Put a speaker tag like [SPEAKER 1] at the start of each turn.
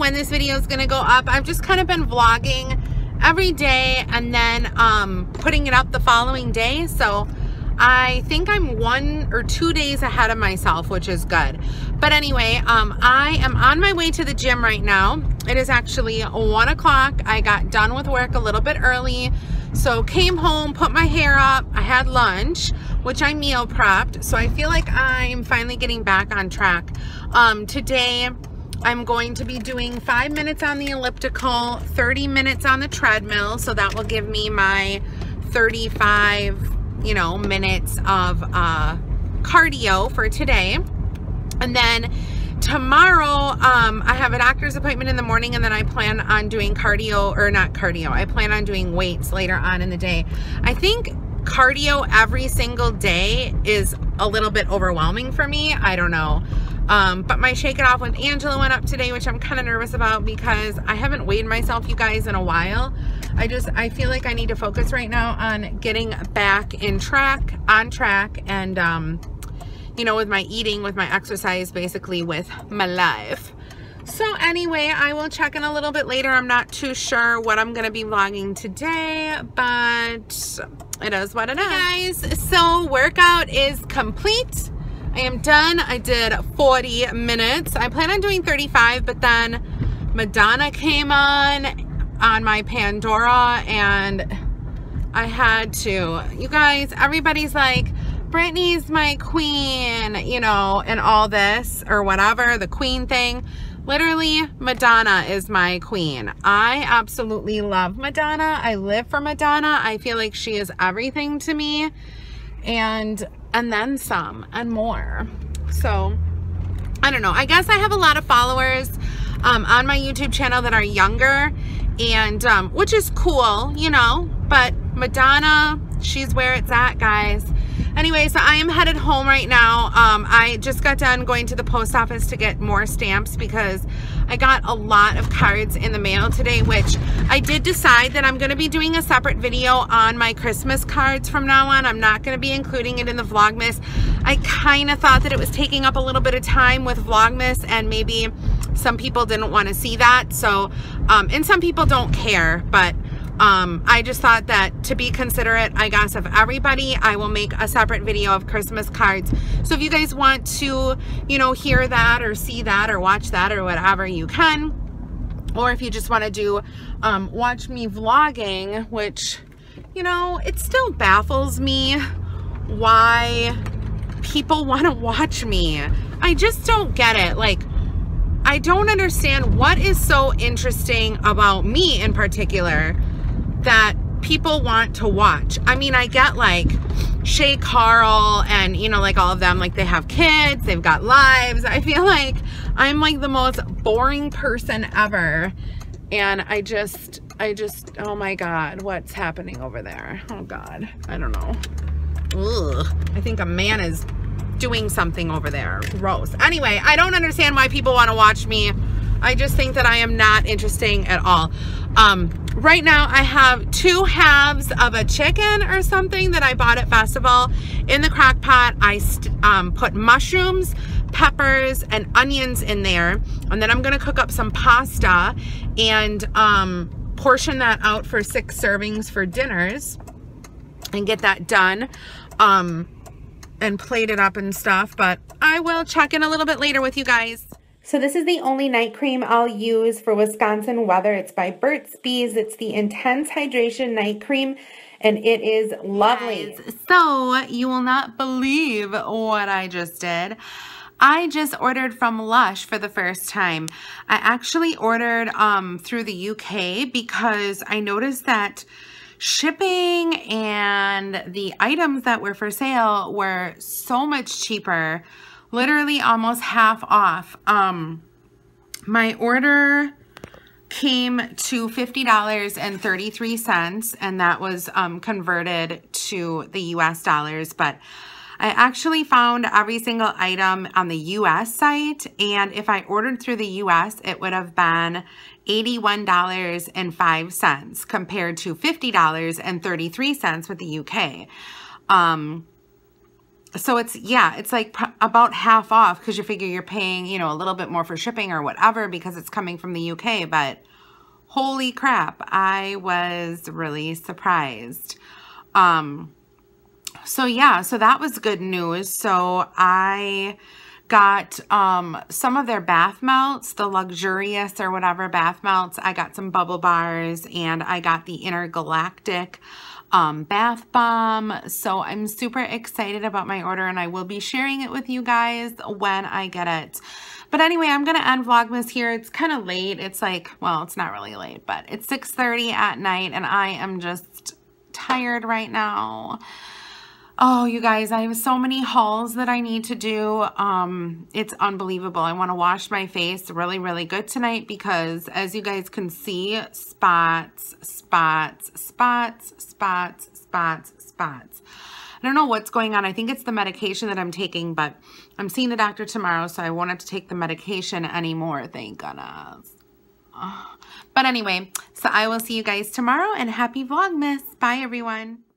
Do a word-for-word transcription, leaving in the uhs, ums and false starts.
[SPEAKER 1] when this video is going to go up. I've just kind of been vlogging every day and then um, putting it up the following day. So I think I'm one or two days ahead of myself, which is good. But anyway, um, I am on my way to the gym right now. It is actually one o'clock. I got done with work a little bit early. So came home, put my hair up. I had lunch, which I meal prepped. So I feel like I'm finally getting back on track. Um, today, I'm going to be doing five minutes on the elliptical, thirty minutes on the treadmill. So that will give me my thirty-five, you know, minutes of uh, cardio for today. And then tomorrow, um, I have a doctor's appointment in the morning, and then I plan on doing cardio, or not cardio, I plan on doing weights later on in the day. I think cardio every single day is a little bit overwhelming for me. I don't know. Um, but my Shake It Off with Angela went up today, which I'm kind of nervous about because I haven't weighed myself, you guys, in a while. I just, I feel like I need to focus right now on getting back in track, on track, and, um, you know, with my eating, with my exercise, basically with my life. So anyway, I will check in a little bit later. I'm not too sure what I'm going to be vlogging today, but it is what it is. Hey guys, so workout is complete. I am done. I did forty minutes. I plan on doing thirty-five, but then Madonna came on on my Pandora and I had to. You guys, everybody's like, Brittany's my queen, you know, and all this or whatever, the queen thing. Literally, Madonna is my queen. I absolutely love Madonna. I live for Madonna. I feel like she is everything to me. And and then some and more. So I don't know, I guess I have a lot of followers um, on my YouTube channel that are younger, and um, which is cool, you know, but Madonna, she's where it's at, guys. Anyway, so I am headed home right now. Um, I just got done going to the post office to get more stamps because I got a lot of cards in the mail today, which I did decide that I'm going to be doing a separate video on my Christmas cards from now on. I'm not going to be including it in the Vlogmas. I kind of thought that it was taking up a little bit of time with Vlogmas, and maybe some people didn't want to see that. So, um, and some people don't care, but Um, I just thought that to be considerate, I guess, of everybody, I will make a separate video of Christmas cards. So if you guys want to, you know, hear that or see that or watch that or whatever, you can. Or if you just want to do, um, watch me vlogging, which, you know, it still baffles me why people want to watch me. I just don't get it. Like, I don't understand what is so interesting about me in particular that people want to watch. I mean, I get like Shay Carl and, you know, like all of them, like they have kids, they've got lives. I feel like I'm like the most boring person ever. And I just, I just, oh my God, what's happening over there? Oh God, I don't know. Ugh. I think a man is doing something over there. Gross. Anyway, I don't understand why people want to watch me. I just think that I am not interesting at all. Um, right now I have two halves of a chicken or something that I bought at Festival. In the crock pot, I um, put mushrooms, peppers, and onions in there. And then I'm gonna cook up some pasta and um, portion that out for six servings for dinners and get that done. Um, and plate it up and stuff, but I will check in a little bit later with you guys. So this is the only night cream I'll use for Wisconsin weather. It's by Burt's Bees. It's the Intense Hydration Night Cream, and it is lovely. Guys, so you will not believe what I just did. I just ordered from Lush for the first time. I actually ordered um, through the U K because I noticed that shipping and the items that were for sale were so much cheaper, literally almost half off. Um, my order came to fifty dollars and thirty-three cents, and that was um, converted to the U S dollars, but I actually found every single item on the U S site, and if I ordered through the U S, it would have been eighty-one dollars and five cents compared to fifty dollars and thirty-three cents with the U K. Um, so it's, yeah, it's like about half off because you figure you're paying, you know, a little bit more for shipping or whatever because it's coming from the U K. But holy crap, I was really surprised. Um, so yeah, so that was good news. So I got um, some of their bath melts, the Luxurious or whatever bath melts. I got some bubble bars and I got the Intergalactic um, bath bomb. So I'm super excited about my order and I will be sharing it with you guys when I get it. But anyway, I'm going to end Vlogmas here. It's kind of late. It's like, well, it's not really late, but it's six thirty at night and I am just tired right now. Oh, you guys, I have so many hauls that I need to do. Um, it's unbelievable. I want to wash my face really, really good tonight because as you guys can see, spots, spots, spots, spots, spots, spots. I don't know what's going on. I think it's the medication that I'm taking, but I'm seeing the doctor tomorrow, so I wanted to take the medication anymore. Thank goodness. Oh. But anyway, so I will see you guys tomorrow and happy Vlogmas. Bye, everyone.